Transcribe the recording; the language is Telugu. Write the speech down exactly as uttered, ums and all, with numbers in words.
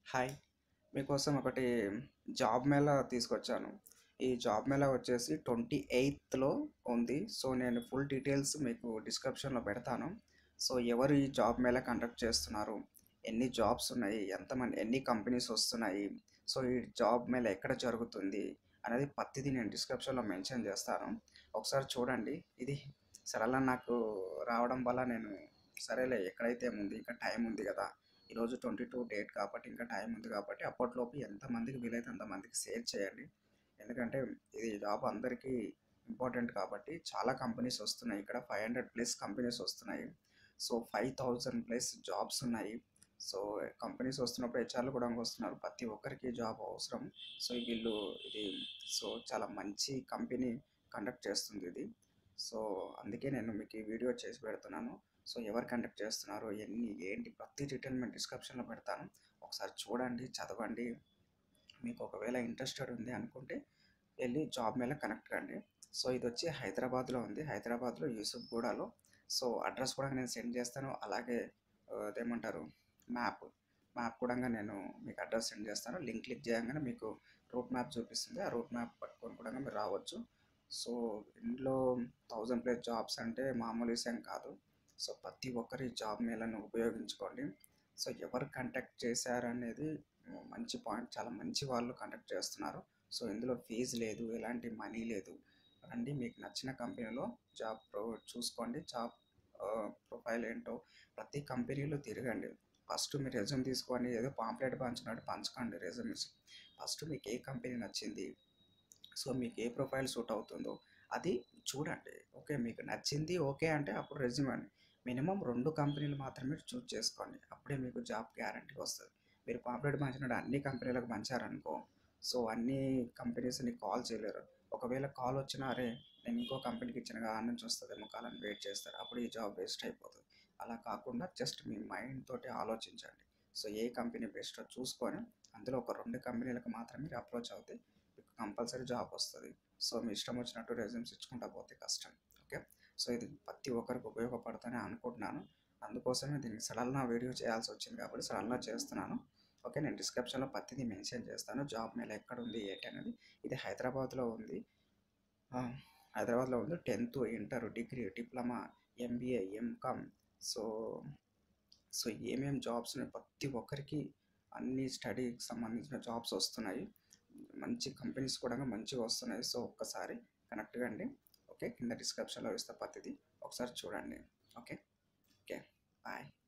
హాయ్! మీకోసం ఒకటి జాబ్ మేళా తీసుకొచ్చాను. ఈ జాబ్ మేళా వచ్చేసి ట్వంటీ ఎయిత్‌లో ఉంది. సో, నేను ఫుల్ డీటెయిల్స్ మీకు డిస్క్రిప్షన్‌లో పెడతాను. సో, ఎవరు ఈ జాబ్ మేళా కండక్ట్ చేస్తున్నారు? ఎన్ని జాబ్స్ ఉన్నాయి? ఎంతమంది ఎన్ని కంపెనీస్ వస్తున్నాయి? సో, ఈ జాబ్ మేళా ఎక్కడ జరుగుతుంది? అనేది ప్రతిదీ నేను డిస్క్రిప్షన్‌లో మెన్షన్ చేస్తాను. ఒకసారి చూడండి. ఇది సరళ నాకు రావడం వల్ల నేను సరేలే ఎక్కడైతే ఏముంది ఇంకా టైం ఉంది కదా! ఈరోజు ట్వంటీ టూ డేట్ కాబట్టి ఇంకా టైం ఉంది కాబట్టి అప్పట్లోపు ఎంతమందికి వీలైతే అంతమందికి షేర్ చేయండి. ఎందుకంటే ఇది జాబ్ అందరికీ ఇంపార్టెంట్ కాబట్టి చాలా కంపెనీస్ వస్తున్నాయి. ఇక్కడ ఫైవ్ హండ్రెడ్ ప్లస్ కంపెనీస్ వస్తున్నాయి. So five thousand plus jobs ఉన్నాయి. సో కంపెనీస్ వస్తున్నప్పుడు హెచ్ఆర్లు కూడా వస్తున్నారు. ప్రతి ఒక్కరికి జాబ్ అవసరం. సో వీళ్ళు ఇది సో చాలా మంచి కంపెనీ కండక్ట్ చేస్తుంది ఇది. సో అందుకే నేను మీకు ఈ వీడియో చేసి పెడుతున్నాను. సో ఎవరు కండక్ట్ చేస్తున్నారు ఎన్ని ఏంటి ప్రతి డీటెయిల్ నేను డిస్క్రిప్షన్లో పెడతాను. ఒకసారి చూడండి, చదవండి. మీకు ఒకవేళ ఇంట్రెస్టెడ్ ఉంది అనుకుంటే వెళ్ళి జాబ్ మేళా కనెక్ట్ కండి. సో ఇది వచ్చి హైదరాబాద్లో ఉంది. హైదరాబాద్లో యూసుఫ్గూడలో. సో అడ్రస్ కూడా నేను సెండ్ చేస్తాను. అలాగే ఆ, అదేమంటారు మ్యాప్ మ్యాప్ కూడా నేను మీకు అడ్రస్ సెండ్ చేస్తాను. లింక్ క్లిక్ చేయగానే మీకు రూట్ మ్యాప్ చూపిస్తుంది. ఆ రూట్ మ్యాప్ పట్టుకొని కూడా మీరు రావచ్చు. సో ఇందులో థౌజండ్ ప్లస్ జాబ్స్ అంటే మామూలు విషయం కాదు. సో ప్రతి ఒక్కరి జాబ్ మేళను ఉపయోగించుకోండి. సో ఎవరు కంటాక్ట్ చేశారనేది మంచి పాయింట్. చాలా మంచి వాళ్ళు కండక్ట్ చేస్తున్నారు. సో ఇందులో ఫీజు లేదు, ఎలాంటి మనీ లేదు. రండి, మీకు నచ్చిన కంపెనీలో జాబ్ ప్రో చూసుకోండి. జాబ్ ప్రొఫైల్ ఏంటో ప్రతి కంపెనీలో తిరగండి. ఫస్ట్ మీరు రెజ్యూమ్ తీసుకొని ఏదో పాంప్లెట్ పంచినట్టు పంచకండి రెజ్యూమ్స్. ఫస్ట్ మీకు ఏ కంపెనీ నచ్చింది, సో మీకు ఏ ప్రొఫైల్ సూట్ అవుతుందో అది చూడండి. ఓకే, మీకు నచ్చింది ఓకే అంటే అప్పుడు రెజ్యూమ్ అండి. మినిమం రెండు కంపెనీలు మాత్రమే చూస్ చేసుకోండి. అప్పుడే మీకు జాబ్ గ్యారంటీ వస్తుంది. మీరు పాంప్లెట్ పంచినట్టు అన్ని కంపెనీలకు పంచారనుకో, సో అన్ని కంపెనీస్ని కాల్ చేయలేరు. ఒకవేళ కాల్ వచ్చినా అరే నేను ఇంకో కంపెనీకి ఇచ్చిన కాడ నుంచి వస్తుందేమో కాల్ అని వెయిట్ చేస్తారు. అప్పుడు ఈ జాబ్ వేస్ట్ అయిపోతుంది. అలా కాకుండా జస్ట్ మీ మైండ్ తోటి ఆలోచించండి. సో ఏ కంపెనీ బెస్టో చూసుకొని అందులో ఒక రెండు కంపెనీలకు మాత్రమే మీరు అప్రోచ్ అవుతే మీకు కంపల్సరీ జాబ్ వస్తుంది. సో మీ ఇష్టం వచ్చినట్టు రెజ్యూమ్స్ ఇచ్చుకుంటా పోతే కష్టం. ఓకే, సో ఇది ప్రతి ఒక్కరికి ఉపయోగపడుతుందని అనుకుంటున్నాను. అందుకోసమే దీనికి సడన్గా వీడియో చేయాల్సి వచ్చింది కాబట్టి సడన్గా చేస్తున్నాను. ఓకే, నేను డిస్క్రిప్షన్లో ప్రతిదీ మెన్షన్ చేస్తాను. జాబ్ మేళ ఎక్కడ ఉంది ఏంటి అనేది. ఇది హైదరాబాద్లో ఉంది. ఆ, హైదరాబాద్లో ఉంది. Tenth, inter, degree, diploma, MBA, MCom. So so ఏమేమి జాబ్స్ ఉన్నాయి ప్రతి ఒక్కరికి అన్ని స్టడీకి సంబంధించిన జాబ్స్ వస్తున్నాయి. మంచి కంపెనీస్ కూడా మంచిగా వస్తున్నాయి. సో ఒక్కసారి కనెక్ట్ కండి. ఓకే, కింద డిస్క్రిప్షన్లో ఇస్తా ప్రతిదీ ఒకసారి చూడండి. Okay okay bye.